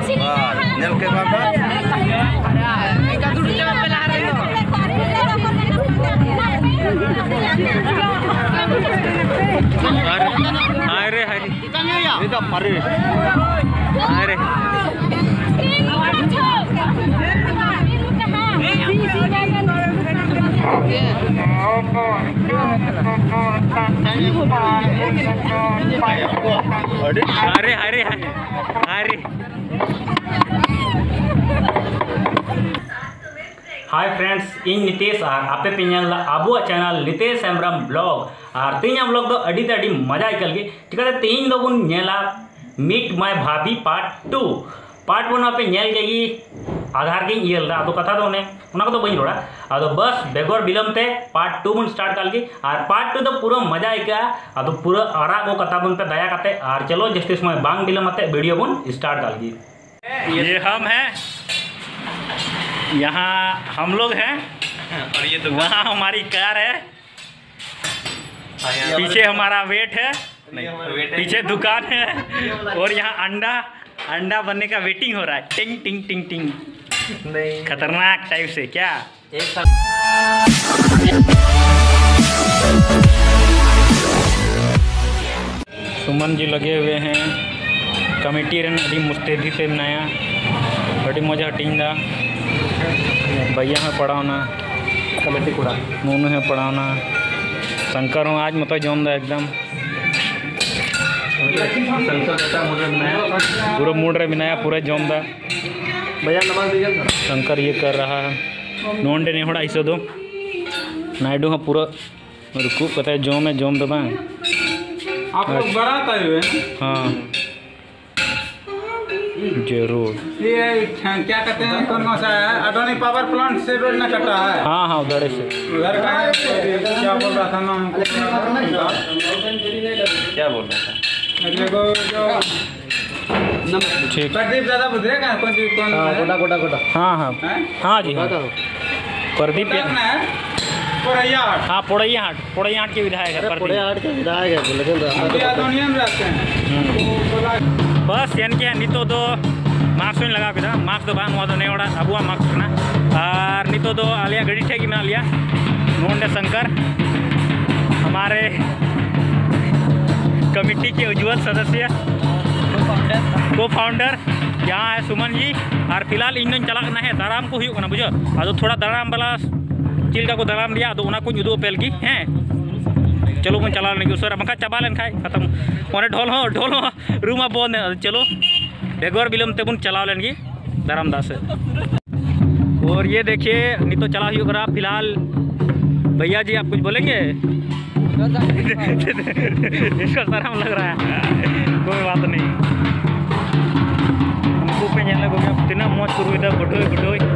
Nel ke baba. Hari hari. Ika pare. Hari. Hari hari hari. Hi friends इन नितेश और आपे penal अब channel Nitesh Hembrom blog और तीन ब्लॉग दो अड़ी अड़ी मजा आइकल के चिकाते तीन दो बुन नेला meet my Bhabhi part 2 part 1 पे नेल के आधार के इयल दा कथा तो तो बी रोड़ा अब बस बेगर बिलमते पार्ट 2 बन स्टार्ट कल की और पार्ट 2 तो पूरा मजा आइका अब पूरा आरा को कथा बन पे दया करते और चलो जस्ते समय बांग बिलमते वीडियो बन स्टार्ट कल की। ये हम हैं, यहाँ हम लोग हैं और ये तो वहाँ हमारी कार है, पीछे हमारा वेट है, पीछे दुकान है और यहाँ अंडा बनने का वेटिंग हो रहा है। टिंग टिंग टिंग टिंग खतरनाक टाइप से क्या सुमन जी लगे हुए हैं कमेटी रन अभी मुस्तैदी से बनाया बड़ी मजा हटिंदा भैया में पढ़ाना कमेटी कूड़ा नूनू है पढ़ाना शंकर हूँ आज मतलब जमदा एकदम पूरा मूड रे बनाया पूरा जमदा भैया नमस्ते शंकर ये कर रहा है नोंडे नहीं होड़ा इसे दो नायडू हाँ पूरा रुकू पता है जोम है जोम दबा आप लोग बारात आए हुए हैं? हाँ जरूर। ये क्या कहते हैं कौन सा है अडोनी पावर प्लांट से रोड ना कटा है? हाँ हाँ उधर से उधर का है क्या बोल रहा था ना हमको क्या बोल रहा था? देखो जो ठीक प्रदीप दादा बुधरे का कौन गोटा गोटा गोटा हाँ हाँ हाँ जी हाँ प्रदीप हाँ पोड़ैया हाट के विधायक है हाट के विधायक है लेकिन रहते हैं बस यानी क्या नितो दो मास्क लगा के मास्क बांग तो नहीं ओड़ा अब मास्क करना और नितो दो आलिया गड़ी ठेकी में आलिया नोंडे शंकर हमारे कमेटी के उज्जवल सदस्य को फाउंडर यहाँ है सुमन जी और फिलहाल इन चलाना है दाराम को हुई बुझो अब थोड़ा दाराम वाला चिल्का को दाराम दिया तो उना कुछ उदो पेल की हैं चलो बन चला लेंगे उसरा बखा चाबा लेन खाए खत्म ओने ढोल हो रूमा बंद चलो बेगोर बिलम ते बुन चला लेंगे दाराम दास और ये देखिए नहीं तो चला हुआ करा फिलहाल भैया जी आप कुछ बोलेंगे इसका शर्म लग रहा है कोई बात नहीं हमको पे जाने को क्या तीना मौज करूँ इधर बटोई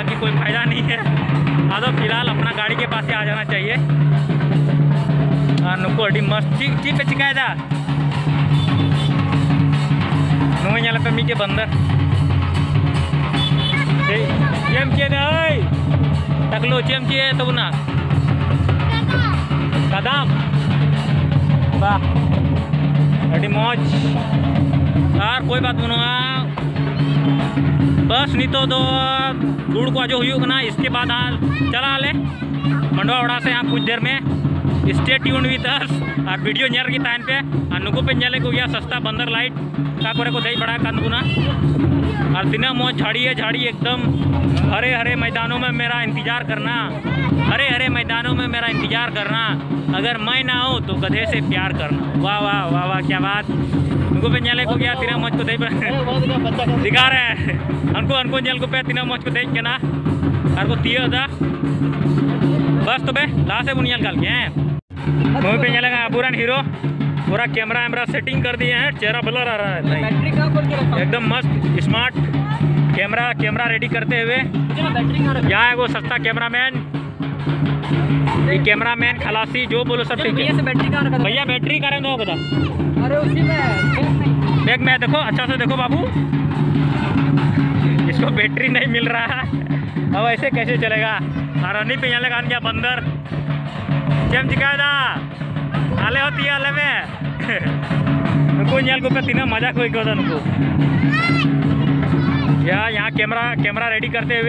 बाकी कोई फायदा नहीं है। हाँ तो फिलहाल अपना गाड़ी के पास ही आ जाना चाहिए। नुको अड़ी मस्त ची पे चिकायदा नुए nyala पे मीके बंदर चेम के दे तकलो चेम के तो ना कदम वाह अड़ी मौज और कोई बात बनुआ बस नहीं तो गुड़ को जो हुई ना इसके बाद चला ले मंडवा उड़ा से यहाँ कुछ देर में स्टे ट्यून विथ अस और वीडियो नेर की टाइम पे और नुको पे नेले को गया सस्ता बंदर लाइट का करे को दही बड़ा कंदुना और दिना मौज झाड़ी है झाड़ी एकदम हरे हरे मैदानों में मेरा इंतजार करना हरे हरे मैदानों में मेरा इंतजार करना अगर मैं ना हो तो गधे से प्यार करना। वाह वाह वाह वाह क्या बात उनको पे नेले को गया तिना मौज को दही दिखा रहे हैं हमको नेल को पे तिना मौज को देख के ना और को तिया था बस तो बे ला से बुनियाल काल के हैं मूवी पे चलेगा अबूरान हीरो पूरा कैमरा वैमरा सेटिंग कर दिए हैं चेहरा ब्लर आ रहा है नहीं एकदम मस्त स्मार्ट कैमरा रेडी करते हुए यहाँ है वो सस्ता कैमरामैन ये कैमरामैन खलासी जो बोलो सब ठीक है। भैया बैटरी का दो बता अरे उसी में बैग में देखो अच्छा से देखो बाबू इसको बैटरी नहीं मिल रहा है अब ऐसे कैसे चलेगा। हरानी पे यहाँ लगा क्या बंदर चेम चिकायदा आले होती है आले में नुको न्याल को पे तीना मजा कोई को नुको यहाँ कैमरा रेडी करते हुए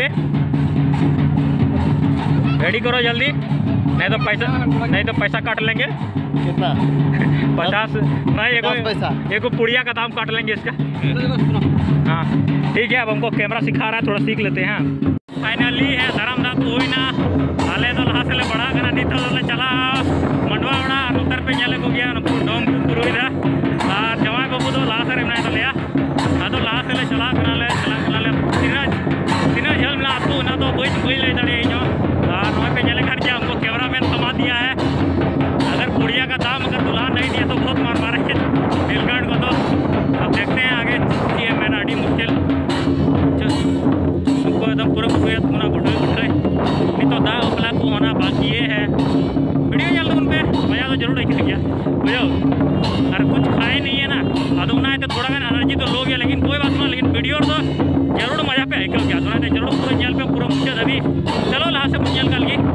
रेडी करो जल्दी नहीं तो पैसा काट लेंगे कितना 50 नहीं पैसा एक पुड़िया का दाम काट लेंगे इसका। हाँ ठीक है अब हमको कैमरा सिखा रहा है थोड़ा सीख लेते हैं। फाइनली है धर्मदास हुई ना हाले तो लहा से बड़ा करना नहीं तो चला मंडवा बड़ा उत्तर पे जाले को गया डोम कुरुई था जवा को तो लहा से रहना तो लिया हाँ तो लहा से चला करा ले तीना झल मिला आपको ना तो कोई ले चढ़े जो नौ पे जाले घर हमको कैमरा मैन थमा दिया है अगर पुड़िया का दाम अगर दुल्हा नहीं दिया तो बहुत मार मारेंगे नीलकंठ को। तो अब देखते हैं आगे ये मैंने अड़ी मुश्किल एकदम पूरा मुना उठाए नहीं तो दाग उपला को होना बाकी ये है वीडियो चल उन पे मजा तो जरूर देख गया बुझो और कुछ खाए नहीं है ना अदम ना है तो थोड़ा एनर्जी तो लो गया लेकिन कोई बात नहीं लेकिन वीडियो तो जरूर मजा पे है क्या तो जरूर पूरा जल पे पूरा मुझे अभी चलो ला से मुझे कल की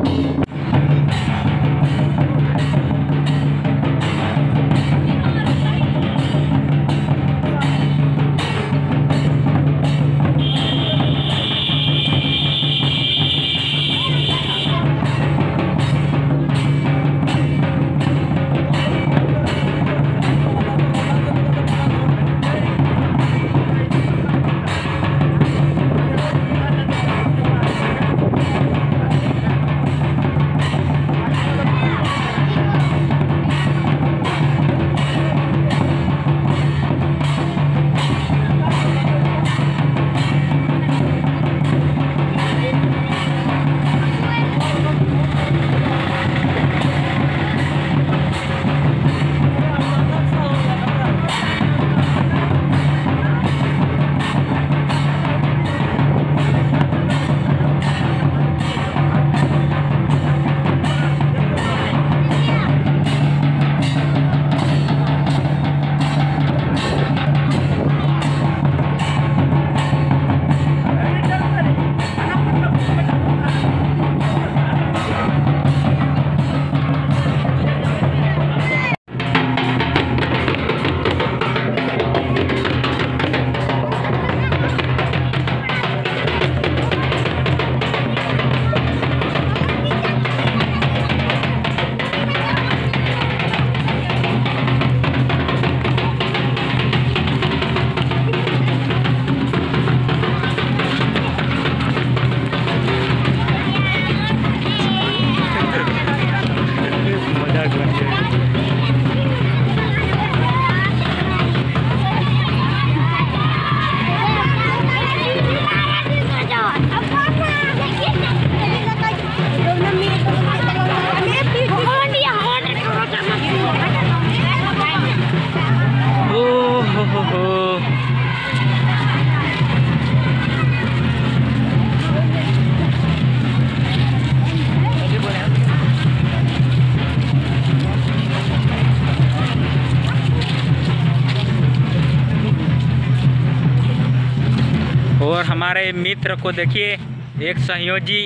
और हमारे मित्र को देखिए, एक सहयोगी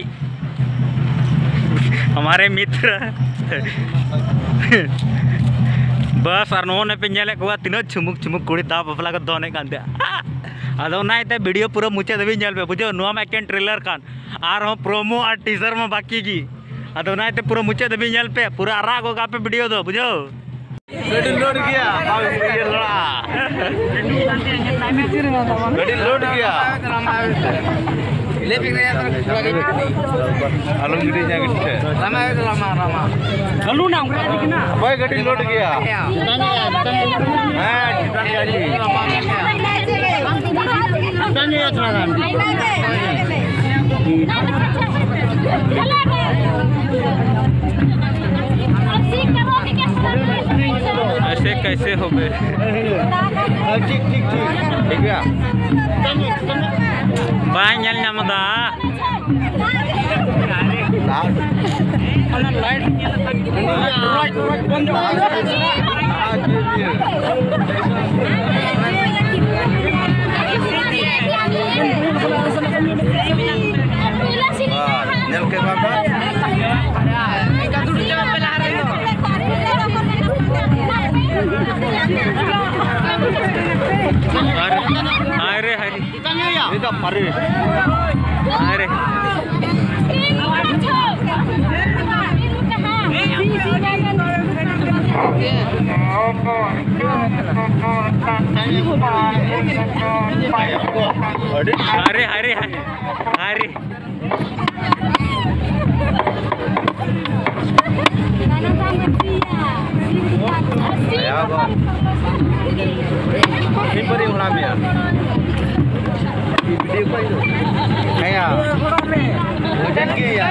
हमारे मित्र बस और नो पे नेले को तीन छुमुक छुमुक कुड़ी दा बपला को दोने कानते अदो नाइते वीडियो पूरा मुचे दबी नेल पे बुझो नो में एकेन ट्रेलर कान आर हो प्रोमो और टीजर में बाकी की अदो नाइते पूरा मुचे दबी नेल पे पूरा आराग होगा पे वीडियो दो बुझो गाड़ी लोड किया ये लड़ा गाड़ी लोड किया ले पिक आलम गिरी जा गिट्टे रामा चलू ना भाई गाड़ी लोड किया हां चितान गाड़ी तने यात्रा ऐसे कैसे हो गए? ठीक ठीक ठीक ठीक है बाय nyal nyamada अरे हरी इधर परे अरे अरे अरे अरे beri ulam ya video ko itu kayak udah ki ya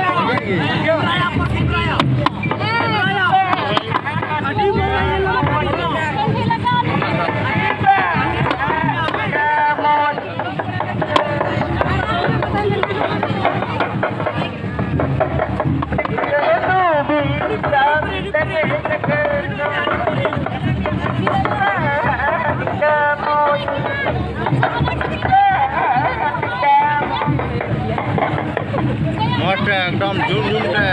मोटे एकदम झूम झूम के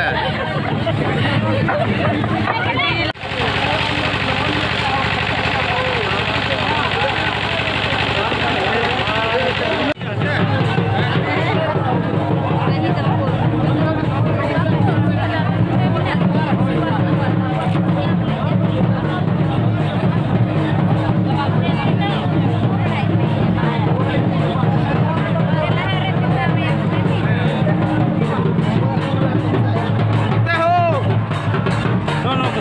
no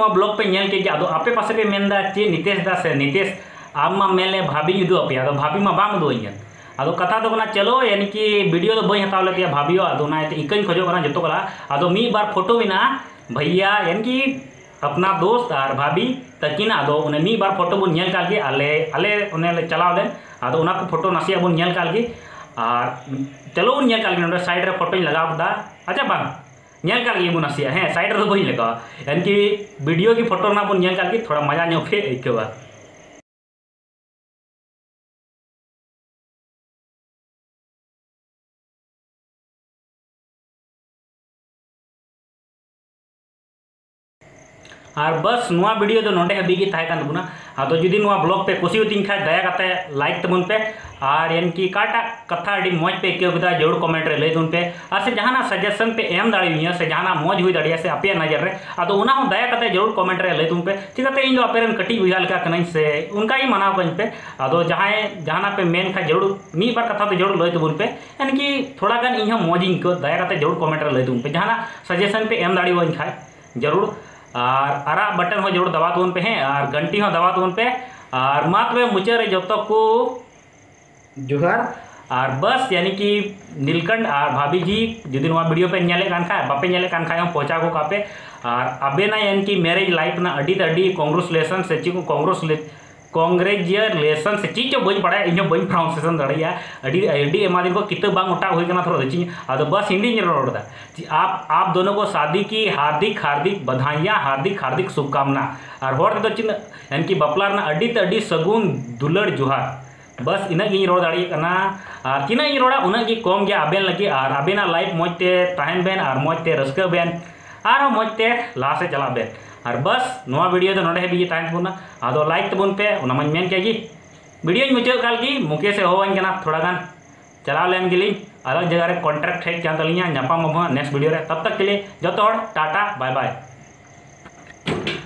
ब्लॉग पे नेल के आदो आपे पासे पे मेनदा चे नितेश दा से नितेश आम मा मेले भाभी उदू पे आदो भाभी मा बाम उदू आदो कथा तो चलो यानी कि वीडियो तो बी हताव लेते भाभी आदो इकन खोजना जो कला आदो मी बार फोटो मेना भैया यानी कि अपना दोस्त और भाभी तकिन आदो उन्हें मी बार फोटो बन नेल काल गे आले आले उन्हें चलाव देन आदो उना को फोटो नासिया बन नेल काल गे और चलो उन नेल काल गे नोडे साइड रे फोटो लगाव दा अच्छा बांग नेल काल गे बन नासिया हैं साइड रे बई लगा यानी कि वीडियो की फोटो ना बन नेल काल गे थोड़ा मजा नो पे आइकवा। और बस नुआ वीडियो तो नोडे हबी तबना आदो जुदी नुआ ब्लॉग पे कुसीतीन खा दया करते लाइक तबन पे और यानी कि काटा कथा अड़ी मौज पे आइकव कदा जरूर कमेंट रे लई पे और से जहाना सजेशन पे एम दाड़िया से जहाना मौज हुई दाड़िया से आपे नजर रे आदो उना हो दया करते जरूर कमेंट रे लई पे चिकाते इन आपे रन कटी बुझा लेका कनाई से उनका ही मनाव कन पे आदो जहाना पे मेन खा जरूर मी बार कथा तो जरूर लई तबन पे यानी कि थोड़ा गान इन मौज को दया करते जरूर कमेंट रे लई पे जहाना सजेशन पे एम दाड़ी वन खा जरूर और आरा बटन हो जरूर दबा तबन पे हैं और घंटी हो दबा तबन पे और मात में मुचे रे जो को जोहार और बस यानी कि नीलकंठ और भाभी जी जुदी वीडियो पे नेले कान खा बापे नेले कान खा पहुंचा को कापे और अबे ना यानी कि मैरिज लाइफ ना अड़ी कांग्रेचुलेसन से ची को कांग्रेचुलेसन से चीज जो बी पड़ा इन बी प्रोनाउंसिएशन दाड़ा अड़ी एमा दिन को किताब बांग उठा हुई थोड़ा दची अद बस हिंदी रोड़ा आप दोनों को शादी की हार्दिक हार्दिक बधाइयाँ हार्दिक हार्दिक शुभकामना और होर तो चिन यानी कि बापला अड़ी सगुन दुलड़ जोहार बस इनगी रोड़ दाड़ा और तीना रोड़ा उनगी कम गया आबेन लगे और आबेना लाइफ मौजते तहन बेन और मौजते रस्का बेन और मौजते लहा से चला बेन और बस नोआ वीडियो तो नोडे हबी तहन तबना आदो लाइक तबन पे उना मन मेन के वीडियो मुचाद काल की मुके से होवाइन कना थोड़ा गान चलाव लेन गेली अलग जगह रे कॉन्ट्रैक्ट हेज जान तलिया नापाम नेक्स्ट वीडियो रे तब तक के लिए जो टाटा बाय बाय।